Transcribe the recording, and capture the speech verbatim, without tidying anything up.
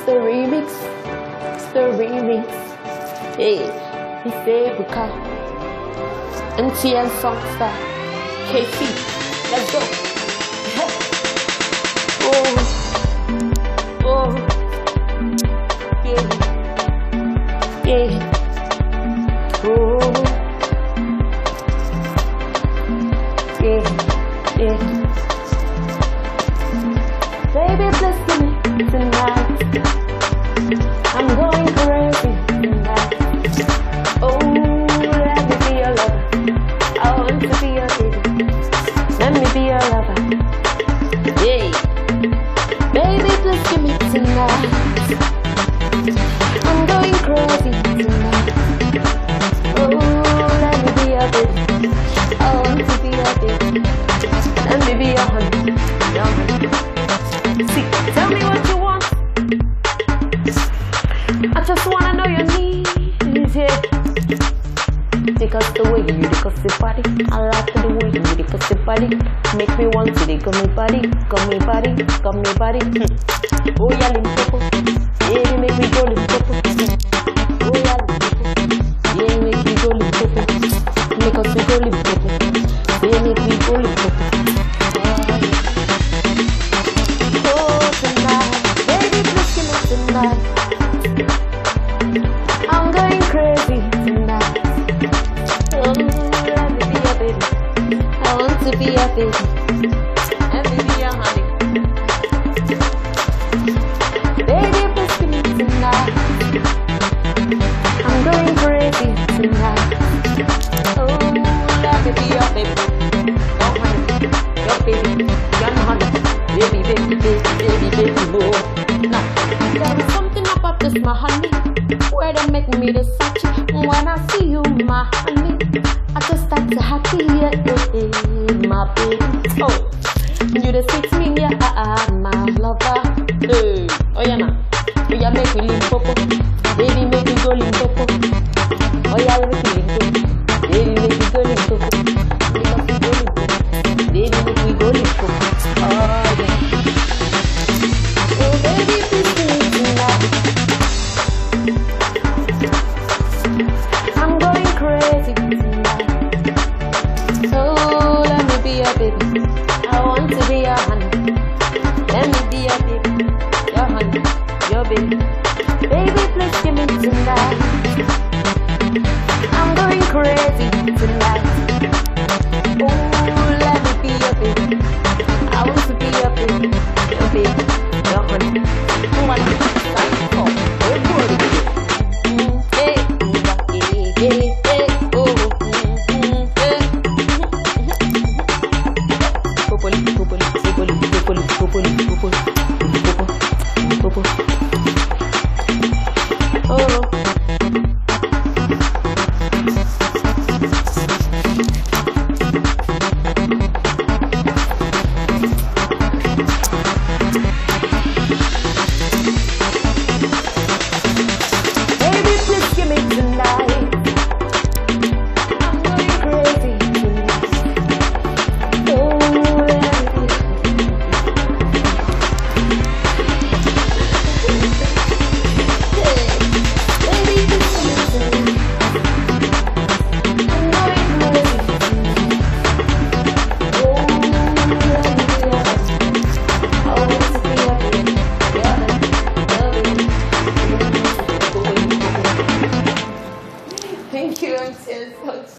the remix, it's the remix. Hey, it's Ebuka, M T N Songstar, K C, let's go. Oh, oh, yeah, yeah, oh, yeah, yeah. Baby, please give me tonight. I'm going crazy tonight. Oh, let me be your lover. I want to be your baby. Let me be your lover. Yeah. Baby, please give me tonight. I'm going crazy tonight. Oh, let me be your baby. I want to be your baby. Let me be your honey. Your honey. See, tell me what you want. I just wanna know your needs, yeah. Because the way you the pussy body, I like the way you the pussy body. Make me want to the gummy body, gummy body, gummy body. Oh yeah, limpopo, yeah, make me go limpopo. Oh yeah, limpopo, yeah, make me go limpopo. Make us go limpopo, yeah, make me go limpopo. I'm going crazy tonight. Oh, let me be your baby. I want to be your baby. Let me be your honey. Baby, please give me tonight. I'm going crazy tonight. Oh, let me be your baby. Your honey, your baby, your honey. Baby, baby, baby, baby, baby, boy. Now, there is something about this, my honey, where they make me the such. When I see you, my honey, I just start to happy, yeah, yeah, yeah, my baby. Oh, you the sweet me, yeah, ah, my lover. Hey, oh yeah, now, oh yeah, make me limpopo, baby, make me go limpopo. Oh yeah, make me limpopo, baby, make me go limpopo. Baby, make me go limpopo. Oh yeah. Oh baby, please give me tonight. I'm going crazy tonight. So let me be your baby. I want to be your honey. Let me be your baby, your honey, your baby. Baby, please give me tonight. I'm going crazy tonight. Oh, let me be your baby. I want to be your baby, your baby, your honey. Who wants to be like oh, we're good. Hey, hey, hey, hey, oh, hey. Popoli, popoli, popoli, popoli, popoli, popoli, popoli, oh. Thank you, M T N.